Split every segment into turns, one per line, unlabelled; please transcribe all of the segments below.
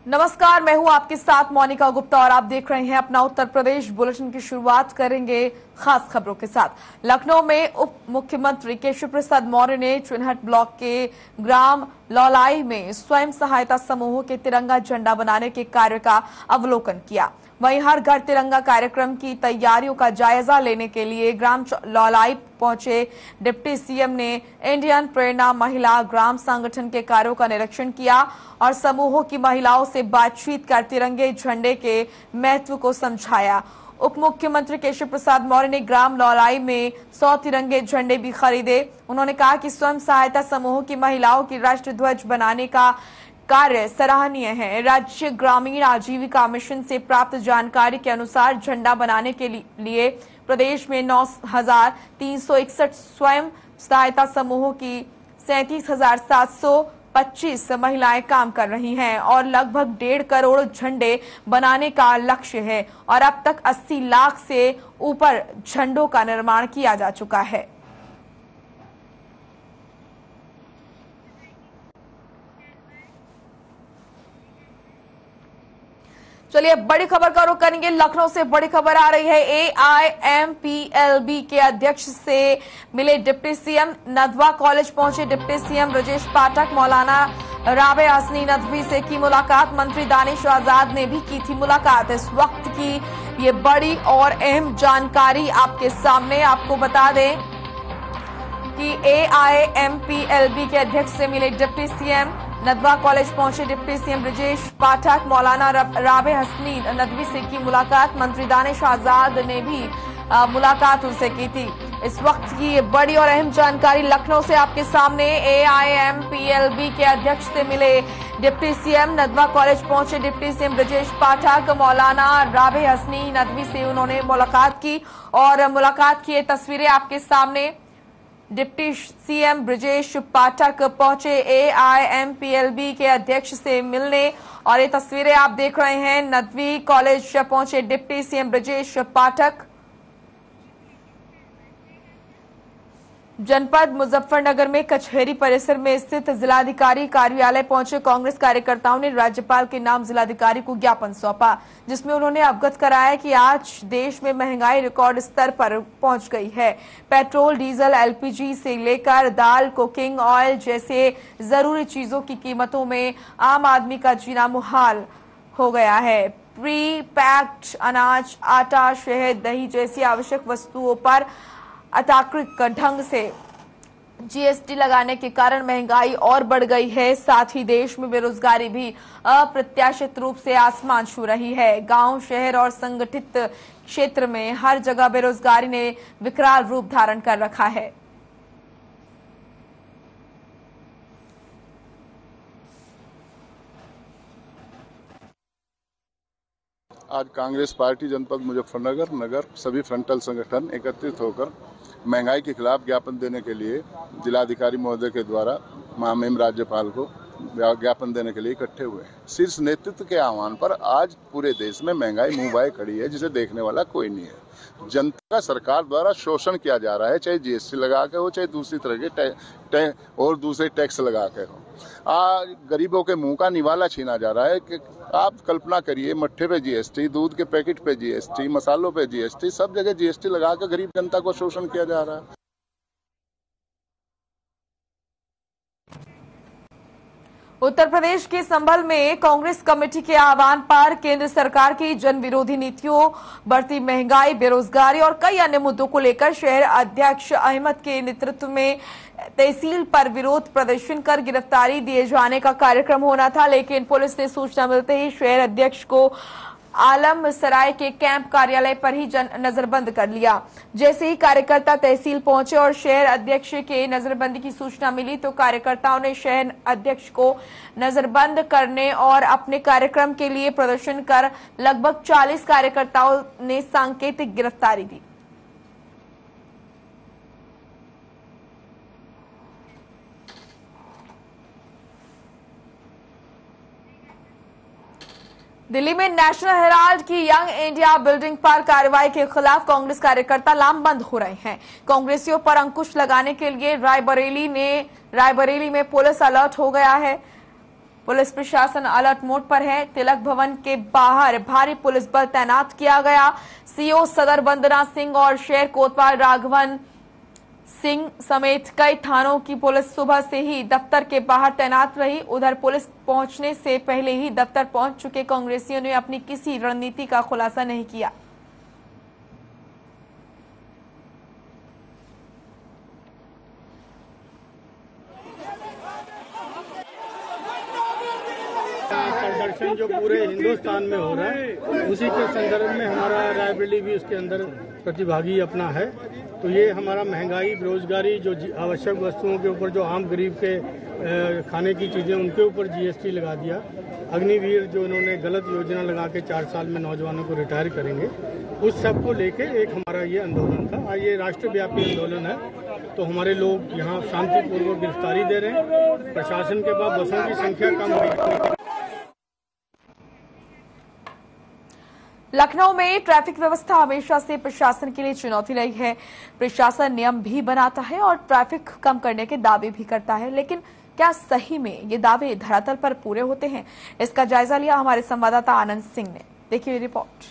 नमस्कार, मैं हूं आपके साथ मोनिका गुप्ता और आप देख रहे हैं अपना उत्तर प्रदेश बुलेटिन की शुरुआत करेंगे खास खबरों के साथ। लखनऊ में उप मुख्यमंत्री केशव प्रसाद मौर्य ने चुनहट ब्लॉक के ग्राम लौलाई में स्वयं सहायता समूहों के तिरंगा झंडा बनाने के कार्य का अवलोकन किया। वहीं हर घर तिरंगा कार्यक्रम की तैयारियों का जायजा लेने के लिए ग्राम लौलाई पहुंचे डिप्टी सीएम ने इंडियन प्रेरणा महिला ग्राम संगठन के कार्यों का निरीक्षण किया और समूहों की महिलाओं से बातचीत कर तिरंगे झंडे के महत्व को समझाया। उप मुख्यमंत्री केशव प्रसाद मौर्य ने ग्राम लौलाई में 100 तिरंगे झंडे भी खरीदे। उन्होंने कहा कि स्वयं सहायता समूहों की महिलाओं की राष्ट्र ध्वज बनाने का कार्य सराहनीय है। राज्य ग्रामीण आजीविका मिशन से प्राप्त जानकारी के अनुसार झंडा बनाने के लिए प्रदेश में 9,361 स्वयं सहायता समूहों की 37,725 महिलाएं काम कर रही हैं और लगभग 1.5 करोड़ झंडे बनाने का लक्ष्य है और अब तक 80 लाख से ऊपर झंडों का निर्माण किया जा चुका है। चलिए बड़ी खबर का रुख करेंगे। लखनऊ से बड़ी खबर आ रही है। AIMPLB के अध्यक्ष से मिले डिप्टी सीएम। नदवा कॉलेज पहुंचे डिप्टी सीएम ब्रजेश पाठक। मौलाना राबे हसनी नदवी से की मुलाकात। मंत्री दानिश आजाद ने भी की थी मुलाकात। इस वक्त की ये बड़ी और अहम जानकारी आपके सामने। आपको बता दें कि AIMPLB के अध्यक्ष से मिले डिप्टी सीएम। नदवा कॉलेज पहुंचे डिप्टी सीएम ब्रजेश पाठक। मौलाना राबे हसनी नदवी से की मुलाकात। मंत्री दानिश आजाद ने भी मुलाकात उनसे की थी। इस वक्त की ये बड़ी और अहम जानकारी लखनऊ से आपके सामने। AIMPLB के अध्यक्ष से मिले डिप्टी सीएम। नदवा कॉलेज पहुंचे डिप्टी सीएम ब्रजेश पाठक। मौलाना राबे हसनी नदवी से उन्होंने मुलाकात की और मुलाकात की ये तस्वीरें आपके सामने। डिप्टी सीएम ब्रजेश पाठक पहुंचे AIMPLB के अध्यक्ष से मिलने और ये तस्वीरें आप देख रहे हैं। नदवी कॉलेज पहुंचे डिप्टी सीएम ब्रजेश पाठक। जनपद मुजफ्फरनगर में कचहरी परिसर में स्थित जिलाधिकारी कार्यालय पहुंचे कांग्रेस कार्यकर्ताओं ने राज्यपाल के नाम जिलाधिकारी को ज्ञापन सौंपा, जिसमें उन्होंने अवगत कराया कि आज देश में महंगाई रिकॉर्ड स्तर पर पहुंच गई है। पेट्रोल, डीजल, LPG से लेकर दाल, कुकिंग ऑयल जैसे जरूरी चीजों की कीमतों में आम आदमी का जीना मुहाल हो गया है। प्री पैक्ड अनाज, आटा, शहद, दही जैसी आवश्यक वस्तुओं पर अतार्किक ढंग से GST लगाने के कारण महंगाई और बढ़ गई है। साथ ही देश में बेरोजगारी भी अप्रत्याशित रूप से आसमान छू रही है। गांव, शहर और संगठित क्षेत्र में हर जगह बेरोजगारी ने विकराल रूप धारण कर रखा है।
आज कांग्रेस पार्टी जनपद मुजफ्फरनगर नगर सभी फ्रंटल संगठन एकत्रित होकर महंगाई के खिलाफ ज्ञापन देने के लिए जिलाधिकारी महोदय के द्वारा माननीय राज्यपाल को ज्ञापन देने के लिए इकट्ठे हुए हैं। शीर्ष नेतृत्व के आह्वान पर आज पूरे देश में महंगाई मुंह बाए खड़ी है, जिसे देखने वाला कोई नहीं है। जनता का सरकार द्वारा शोषण किया जा रहा है, चाहे GST लगा के हो, चाहे दूसरी तरह के और दूसरे टैक्स लगा के हो। आज गरीबों के मुंह का निवाला छीना जा रहा है कि आप कल्पना करिए, मट्ठे पे GST, दूध के पैकेट पे GST, मसालों पे GST, सब जगह GST लगा के गरीब जनता को शोषण किया जा रहा है।
उत्तर प्रदेश के संभल में कांग्रेस कमेटी के आह्वान पर केंद्र सरकार की जन विरोधी नीतियों, बढ़ती महंगाई, बेरोजगारी और कई अन्य मुद्दों को लेकर शहर अध्यक्ष अहमद के नेतृत्व में तहसील पर विरोध प्रदर्शन कर गिरफ्तारी दिए जाने का कार्यक्रम होना था, लेकिन पुलिस ने सूचना मिलते ही शहर अध्यक्ष को आलम सराय के कैंप कार्यालय पर ही नजरबंद कर लिया। जैसे ही कार्यकर्ता तहसील पहुंचे और शहर अध्यक्ष के नजरबंदी की सूचना मिली तो कार्यकर्ताओं ने शहर अध्यक्ष को नजरबंद करने और अपने कार्यक्रम के लिए प्रदर्शन कर लगभग 40 कार्यकर्ताओं ने सांकेतिक गिरफ्तारी दी। दिल्ली में नेशनल हेराल्ड की यंग इंडिया बिल्डिंग पर कार्रवाई के खिलाफ कांग्रेस कार्यकर्ता लामबंद हो रहे हैं। कांग्रेसियों पर अंकुश लगाने के लिए रायबरेली में पुलिस अलर्ट हो गया है। पुलिस प्रशासन अलर्ट मोड पर है। तिलक भवन के बाहर भारी पुलिस बल तैनात किया गया। सीओ सदर वंदना सिंह और शेर कोतवाल राघवन सिंह समेत कई थानों की पुलिस सुबह से ही दफ्तर के बाहर तैनात रही। उधर पुलिस पहुंचने से पहले ही दफ्तर पहुंच चुके कांग्रेसियों ने अपनी किसी रणनीति का खुलासा नहीं किया।
प्रदर्शन जो पूरे हिंदुस्तान में हो रहा है उसी के संदर्भ में हमारा रायबरेली भी उसके अंदर प्रतिभागी अपना है। तो ये हमारा महंगाई, बेरोजगारी, जो आवश्यक वस्तुओं के ऊपर जो आम गरीब के खाने की चीजें उनके ऊपर जीएसटी लगा दिया। अग्निवीर जो इन्होंने गलत योजना लगा के 4 साल में नौजवानों को रिटायर करेंगे, उस सब को लेके एक हमारा ये आंदोलन था। ये राष्ट्रव्यापी आंदोलन है। तो हमारे लोग यहाँ शांतिपूर्वक गिरफ्तारी दे रहे हैं। प्रशासन के पास बसों की संख्या कम हुई।
लखनऊ में ट्रैफिक व्यवस्था हमेशा से प्रशासन के लिए चुनौती रही है। प्रशासन नियम भी बनाता है और ट्रैफिक कम करने के दावे भी करता है, लेकिन क्या सही में ये दावे धरातल पर पूरे होते हैं? इसका जायजा लिया हमारे संवाददाता आनंद सिंह ने। देखिए रिपोर्ट।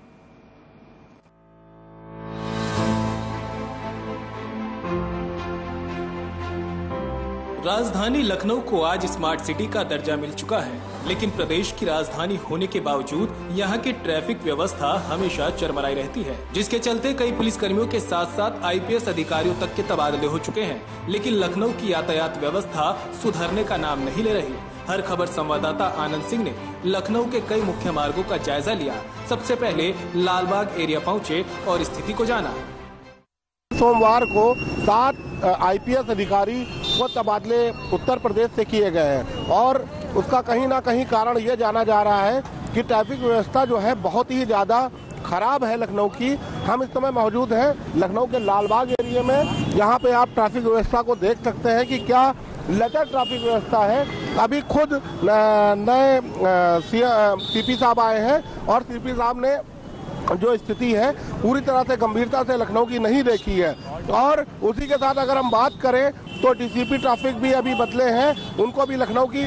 राजधानी लखनऊ को आज स्मार्ट सिटी का दर्जा मिल चुका है, लेकिन प्रदेश की राजधानी होने के बावजूद यहाँ की ट्रैफिक व्यवस्था हमेशा चरमराई रहती है, जिसके चलते कई पुलिसकर्मियों के साथ साथ आईपीएस अधिकारियों तक के तबादले हो चुके हैं। लेकिन लखनऊ की यातायात व्यवस्था सुधरने का नाम नहीं ले रही। हर खबर संवाददाता आनंद सिंह ने लखनऊ के कई मुख्य मार्गों का जायजा लिया। सबसे पहले लालबाग एरिया पहुँचे और स्थिति को जाना।
सोमवार को 7 आईपीएस अधिकारी को तबादले उत्तर प्रदेश से किए गए हैं और उसका कहीं ना कहीं कारण यह जाना जा रहा है कि ट्रैफिक व्यवस्था जो है बहुत ही ज्यादा खराब है लखनऊ की। हम इस समय मौजूद हैं लखनऊ के लालबाग एरिया में, जहां पे आप ट्रैफिक व्यवस्था को देख सकते हैं कि क्या लचर ट्रैफिक व्यवस्था है। अभी खुद नए सीपी साहब आए हैं और सीपी साहब ने जो स्थिति है पूरी तरह से गंभीरता से लखनऊ की नहीं देखी है। और उसी के साथ अगर हम बात करें तो डीसीपी ट्रैफिक भी अभी बदले हैं, उनको भी लखनऊ की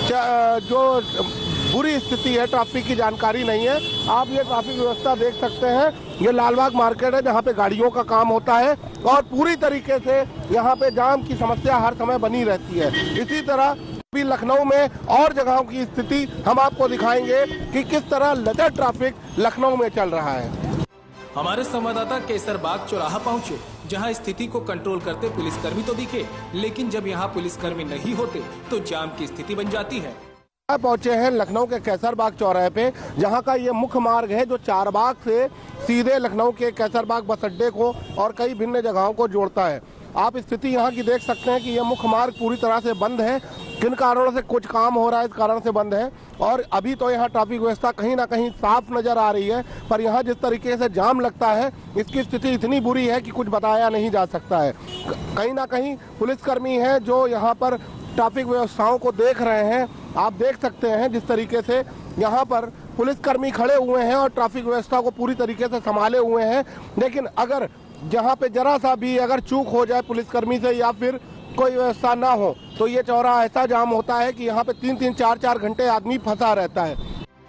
जो बुरी स्थिति है ट्रैफिक की जानकारी नहीं है। आप ये ट्रैफिक व्यवस्था देख सकते हैं। ये लालबाग मार्केट है जहाँ पे गाड़ियों का काम होता है और पूरी तरीके से यहाँ पे जाम की समस्या हर समय बनी रहती है। इसी तरह भी लखनऊ में और जगहों की स्थिति हम आपको दिखाएंगे कि किस तरह लचर ट्रैफिक लखनऊ में चल रहा है।
हमारे संवाददाता केसरबाग चौराहा पहुंचे, जहां स्थिति को कंट्रोल करते पुलिसकर्मी तो दिखे, लेकिन जब यहां पुलिसकर्मी नहीं होते तो जाम की स्थिति बन जाती है।
पहुंचे हैं लखनऊ के कैसरबाग चौराहे पे, जहां का ये मुख्य मार्ग है जो चारबाग से सीधे लखनऊ के कैसरबाग बस अड्डे को और कई भिन्न जगहों को जोड़ता है। आप स्थिति यहाँ की देख सकते हैं कि यह मुख्य मार्ग पूरी तरह से बंद है। किन कारणों से कुछ काम हो रहा है, इस कारण से बंद है। और अभी तो यहाँ ट्रैफिक व्यवस्था कहीं ना कहीं साफ नजर आ रही है, पर यहाँ जिस तरीके से जाम लगता है इसकी स्थिति इतनी बुरी है कि कुछ बताया नहीं जा सकता है। कहीं ना कहीं पुलिसकर्मी हैं जो यहाँ पर ट्रैफिक व्यवस्थाओं को देख रहे हैं। आप देख सकते हैं जिस तरीके से यहाँ पर पुलिसकर्मी खड़े हुए हैं और ट्रैफिक व्यवस्था को पूरी तरीके से संभाले हुए हैं। लेकिन अगर जहाँ पे जरा सा भी अगर चूक हो जाए पुलिसकर्मी से या फिर कोई व्यवस्था ना हो तो ये चौराहा ऐसा जाम होता है कि यहाँ पे 3-3, 4-4 घंटे आदमी फंसा रहता है।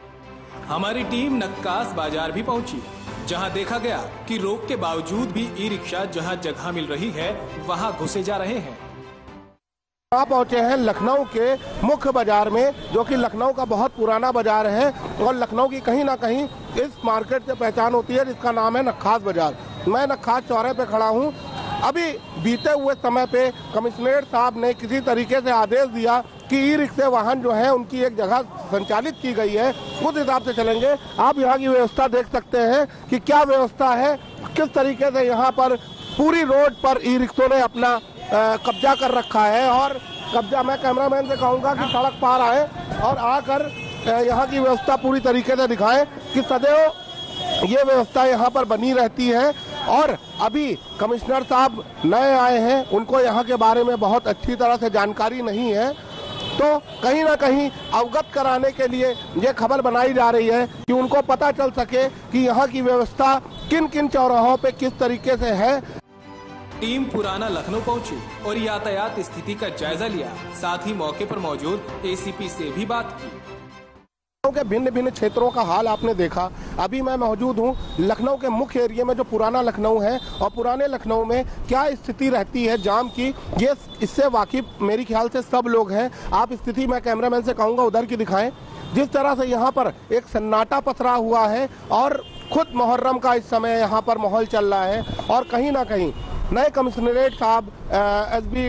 हमारी टीम नक्कास बाजार भी पहुंची, जहां देखा गया कि रोक के बावजूद भी ई रिक्शा जहां जगह मिल रही है वहां घुसे जा रहे हैं।
यहाँ पहुंचे हैं लखनऊ के मुख्य बाजार में, जो कि लखनऊ का बहुत पुराना बाजार है और लखनऊ की कहीं ना कहीं इस मार्केट से पहचान होती है जिसका नाम है नक्खास बाजार। मैं नक्खास चौराहे पे खड़ा हूँ। अभी बीते हुए समय पे कमिश्नरेट साहब ने किसी तरीके से आदेश दिया कि ई रिक्शे वाहन जो है उनकी एक जगह संचालित की गई है, उस हिसाब से चलेंगे। आप यहाँ की व्यवस्था देख सकते हैं कि क्या व्यवस्था है, किस तरीके से यहाँ पर पूरी रोड पर ई रिक्शों ने अपना कब्जा कर रखा है। और कब्जा मैं कैमरामैन से कहूँगा कि सड़क पार आए और आकर यहाँ की व्यवस्था पूरी तरीके से दिखाएं कि सदैव ये व्यवस्था यहाँ पर बनी रहती है। और अभी कमिश्नर साहब नए आए हैं, उनको यहाँ के बारे में बहुत अच्छी तरह से जानकारी नहीं है, तो कहीं ना कहीं अवगत कराने के लिए ये खबर बनाई जा रही है कि उनको पता चल सके कि यहाँ की व्यवस्था किन किन चौराहों पे किस तरीके से है।
टीम पुराना लखनऊ पहुंची और यातायात स्थिति का जायजा लिया। साथ ही मौके पर मौजूद एसीपी से भी बात की।
के भिन्न भिन्न क्षेत्रों का हाल आपने देखा। अभी मैं मौजूद हूँ लखनऊ के मुख्य एरिया में जो पुराना लखनऊ है, और पुराने लखनऊ में क्या स्थिति रहती है जाम की, ये इससे वाकिफ मेरे ख्याल से सब लोग हैं। आप स्थिति मैं कैमरामैन से कहूँगा उधर की दिखाएं। जिस तरह से यहाँ पर एक सन्नाटा पसरा हुआ है और खुद मुहर्रम का इस समय यहाँ पर माहौल चल रहा है, और कहीं ना कहीं नए कमिश्नरेट साहब एसबी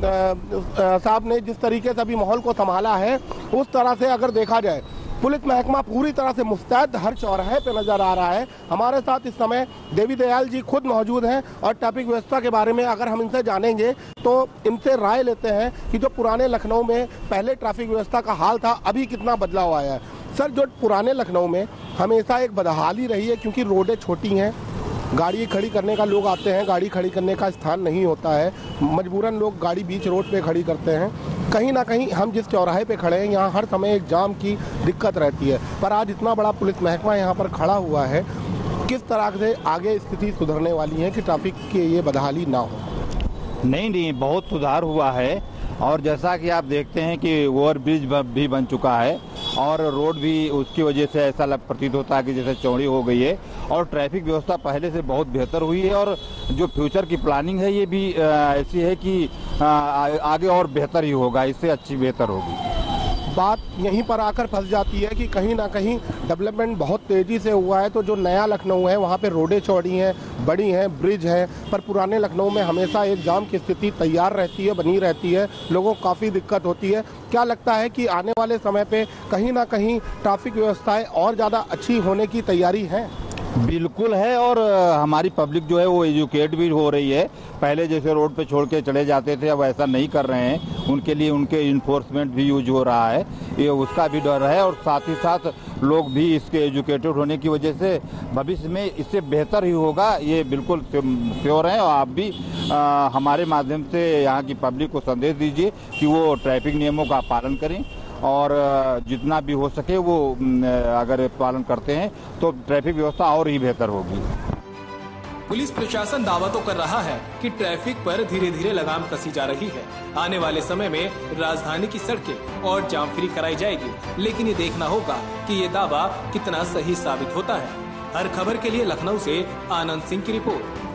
साहब ने जिस तरीके से अभी माहौल को संभाला है, उस तरह से अगर देखा जाए पुलिस महकमा पूरी तरह से मुस्तैद हर चौराहे पे नजर आ रहा है। हमारे साथ इस समय देवी दयाल जी खुद मौजूद हैं और ट्रैफिक व्यवस्था के बारे में अगर हम इनसे जानेंगे तो इनसे राय लेते हैं कि जो पुराने लखनऊ में पहले ट्रैफिक व्यवस्था का हाल था, अभी कितना बदलाव आया है। सर, जो पुराने लखनऊ में हमेशा एक बदहाली रही है, क्योंकि रोडें छोटी हैं, गाड़ी खड़ी करने का लोग आते हैं, गाड़ी खड़ी करने का स्थान नहीं होता है, मजबूरन लोग गाड़ी बीच रोड पे खड़ी करते हैं। कहीं ना कहीं हम जिस चौराहे पे खड़े हैं यहाँ हर समय एक जाम की दिक्कत रहती है, पर आज इतना बड़ा पुलिस महकमा यहाँ पर खड़ा हुआ है, किस तरह से आगे स्थिति सुधरने वाली है कि ट्रैफिक की ये बदहाली ना हो?
नहीं, बहुत सुधार हुआ है। और जैसा कि आप देखते हैं कि ओवरब्रिज भी बन चुका है और रोड भी उसकी वजह से ऐसा प्रतीत होता है कि जैसे चौड़ी हो गई है, और ट्रैफिक व्यवस्था पहले से बहुत बेहतर हुई है। और जो फ्यूचर की प्लानिंग है ये भी ऐसी है कि आगे और बेहतर ही होगा, इससे अच्छी बेहतर होगी।
बात यहीं पर आकर फंस जाती है कि कहीं ना कहीं डेवलपमेंट बहुत तेजी से हुआ है, तो जो नया लखनऊ है वहाँ पे रोडें चौड़ी हैं, बड़ी हैं, ब्रिज है, पर पुराने लखनऊ में हमेशा एक जाम की स्थिति तैयार रहती है, बनी रहती है, लोगों को काफ़ी दिक्कत होती है। क्या लगता है कि आने वाले समय पे कहीं ना कहीं ट्रैफिक व्यवस्थाएं और ज़्यादा अच्छी होने की तैयारी है?
बिल्कुल है, और हमारी पब्लिक जो है वो एजुकेट भी हो रही है। पहले जैसे रोड पे छोड़ के चले जाते थे, अब ऐसा नहीं कर रहे हैं। उनके लिए उनके इन्फोर्समेंट भी यूज हो रहा है, ये उसका भी डर है। और साथ ही साथ लोग भी इसके एजुकेटेड होने की वजह से भविष्य में इससे बेहतर ही होगा, ये बिल्कुल श्योर है। और आप भी हमारे माध्यम से यहाँ की पब्लिक को संदेश दीजिए कि वो ट्रैफिक नियमों का पालन करें, और जितना भी हो सके वो अगर पालन करते हैं तो ट्रैफिक व्यवस्था और ही बेहतर होगी।
पुलिस प्रशासन दावा तो कर रहा है कि ट्रैफिक पर धीरे धीरे लगाम कसी जा रही है। आने वाले समय में राजधानी की सड़कें और जाम फ्री कराई जाएगी, लेकिन ये देखना होगा कि ये दावा कितना सही साबित होता है। हर खबर के लिए लखनऊ से आनंद सिंह की रिपोर्ट।